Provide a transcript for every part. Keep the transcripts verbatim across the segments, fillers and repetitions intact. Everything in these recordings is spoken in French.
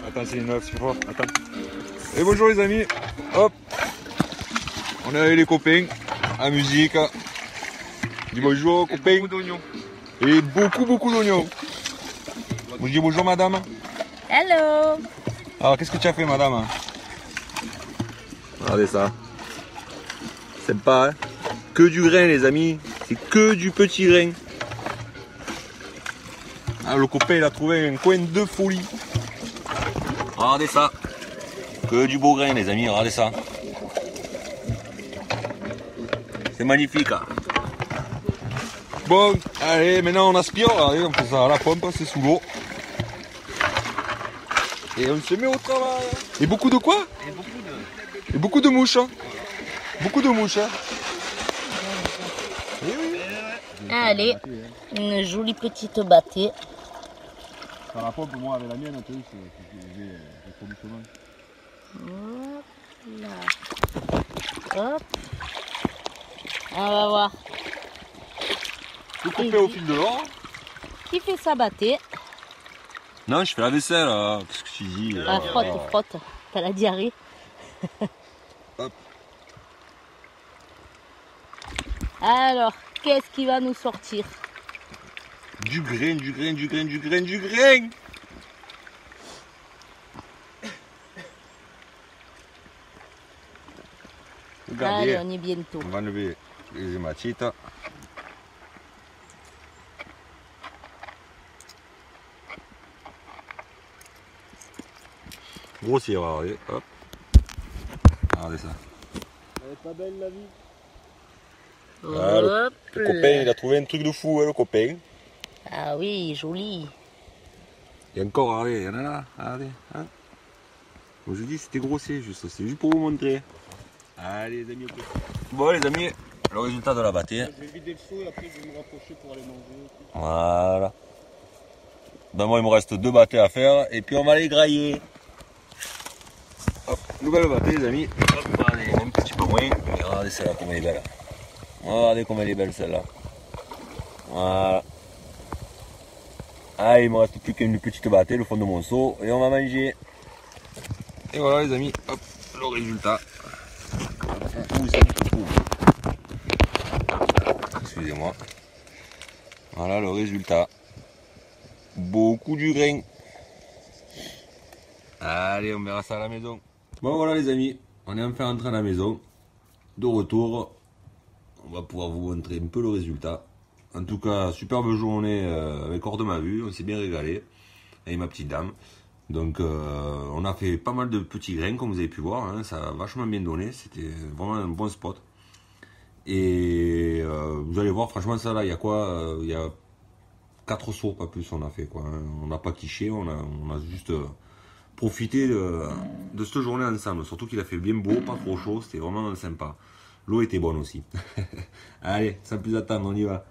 Attends, c'est une neuf, c'est fort. Attends. Et bonjour les amis. Hop. On est avec les copains. À musique. Dis bonjour copains. Et beaucoup d'oignons. Et beaucoup beaucoup d'oignons. Vous dites bonjour madame. Hello. Alors qu'est-ce que tu as fait madame? Regardez ça. C'est pas hein. Que du grain les amis. C'est que du petit grain. Ah, le copain il a trouvé un coin de folie. Regardez ça. Que du beau grain les amis, regardez ça. C'est magnifique. Hein. Bon, allez, maintenant on aspire, regardez, on fait ça à la pompe, c'est sous l'eau. Et on se met au travail. Et beaucoup de quoi? Et beaucoup de... Et beaucoup de mouches. Hein. Beaucoup de mouches. Hein. Et oui. Allez, une jolie petite battée. Par rapport pour moi avec la mienne, j'ai trop du chômage. Hop là. Hop. On va voir. Le copain au fil de l'or. Qui fait sa battée? Non, je fais la vaisselle. Qu'est-ce que tu dis? Ah, frotte, frotte. T'as la diarrhée. Hop. Alors, qu'est-ce qui va nous sortir? Du grain, du grain, du grain, du grain, du grain. Regardez. Allez, on y est bientôt. On va enlever les hématites. Grossière, regardez, hop. Regardez ça. Elle est pas belle la vie. Ah, le, Hop le là. copain, il a trouvé un truc de fou, hein, le copain. Ah oui, joli. Et encore, regardez, il y en a là, regardez. Hein. Moi, je dis c'était grossier, juste, c'est juste pour vous montrer. Allez les amis, bon les amis, le résultat de la battée. Je vais vider le seau et après je vais me rapprocher pour aller manger. Voilà. Ben moi il me reste deux battées à faire et puis on va les grailler. Hop, nouvelle battée les amis. Hop, allez, un petit peu moins. Et regardez celle-là comme elle est belle. Regardez comme elle est belle celle-là. Voilà. Ah, il me reste plus qu'une petite battée, le fond de mon seau, et on va manger. Et voilà les amis, hop, le résultat. Où ça se trouve? Excusez-moi. Voilà le résultat. Beaucoup du grain. Allez, on verra ça à la maison. Bon voilà les amis, on est enfin rentré à la maison. De retour, on va pouvoir vous montrer un peu le résultat. En tout cas, superbe journée euh, avec hors de ma vue, on s'est bien régalé avec ma petite dame. Donc euh, on a fait pas mal de petits grains comme vous avez pu voir, hein, ça a vachement bien donné, c'était vraiment un bon spot. Et euh, vous allez voir, franchement ça là, il y a quoi euh, il y a quatre sauts, pas plus on a fait quoi. Hein. On n'a pas quiché, on a, on a juste euh, profité de, de cette journée ensemble. Surtout qu'il a fait bien beau, pas trop chaud, c'était vraiment sympa. L'eau était bonne aussi. Allez, sans plus attendre, on y va.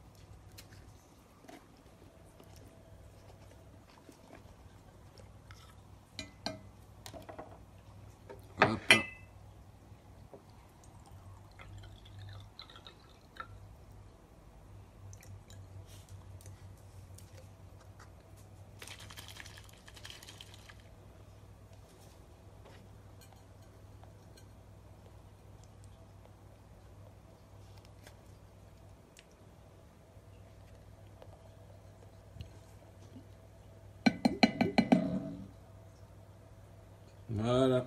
Voilà.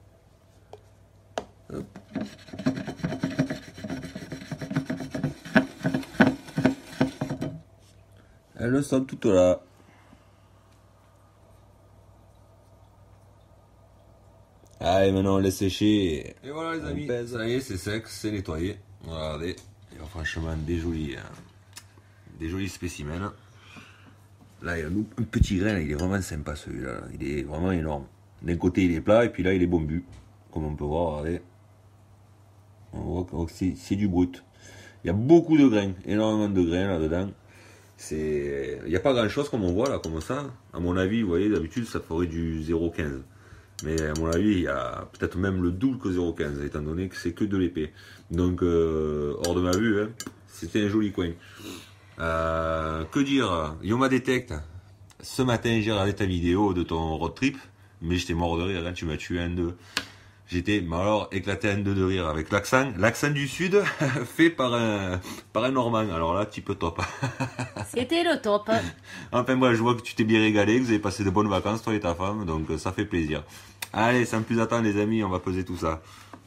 Hop. Elles sont toutes là. Allez, maintenant on laisse sécher. Et voilà les amis, ça y est, c'est sec, c'est nettoyé. Regardez, il y a franchement des jolis, euh, des jolis spécimens. Là, il y a un petit grain, là, il est vraiment sympa celui-là. Il est vraiment énorme. D'un côté, il est plat et puis là, il est bombu. Comme on peut voir, regardez. On voit que c'est du brut. Il y a beaucoup de grains, énormément de grains là-dedans. Il n'y a pas grand-chose comme on voit là, comme ça. À mon avis, vous voyez, d'habitude, ça ferait du zéro virgule quinze. Mais à mon avis, il y a peut-être même le double que zéro virgule quinze, étant donné que c'est que de l'épée. Donc, euh, hors de ma vue, hein, c'était un joli coin. Euh, que dire, Yoma Detect, ce matin j'ai regardé ta vidéo de ton road trip, mais j'étais mort de rire, hein, tu m'as tué un deux. J'étais, mais alors, éclaté un deux de rire avec l'accent, l'accent du sud fait par un, par un Normand. Alors là, type top. C'était le top. Enfin, moi, je vois que tu t'es bien régalé, que vous avez passé de bonnes vacances, toi et ta femme, donc ça fait plaisir. Allez, sans plus attendre, les amis, on va peser tout ça.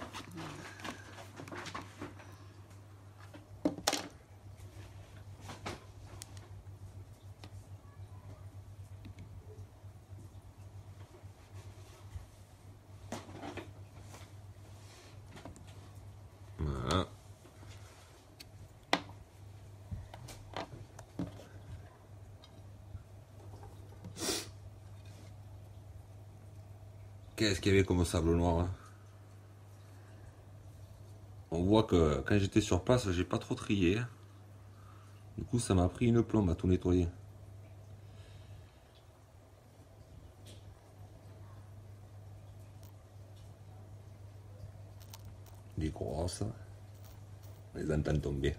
Voilà. Qu'est-ce qu'il y avait comme sable noir hein. On voit que quand j'étais sur place, j'ai pas trop trié. Du coup, ça m'a pris une plombe à tout nettoyer. Des grosses. On les entend tomber.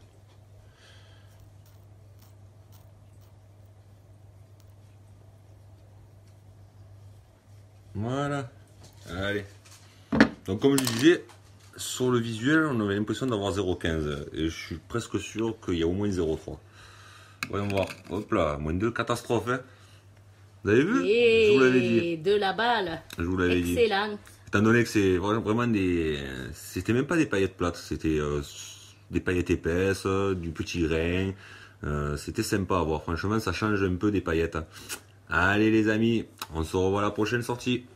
Voilà. Allez. Donc comme je disais, sur le visuel, on avait l'impression d'avoir zéro virgule quinze. Et je suis presque sûr qu'il y a au moins zéro virgule trois. Voyons voir. Hop là, moins deux, catastrophe. Hein. Vous avez vu? Et je vous l'avais dit. De la balle. Je vous l'avais dit. Excellent. Étant donné que c'est vraiment des... C'était même pas des paillettes plates, c'était euh, des paillettes épaisses, du petit grain. Euh, c'était sympa à voir. Franchement, ça change un peu des paillettes. Allez les amis, on se revoit à la prochaine sortie.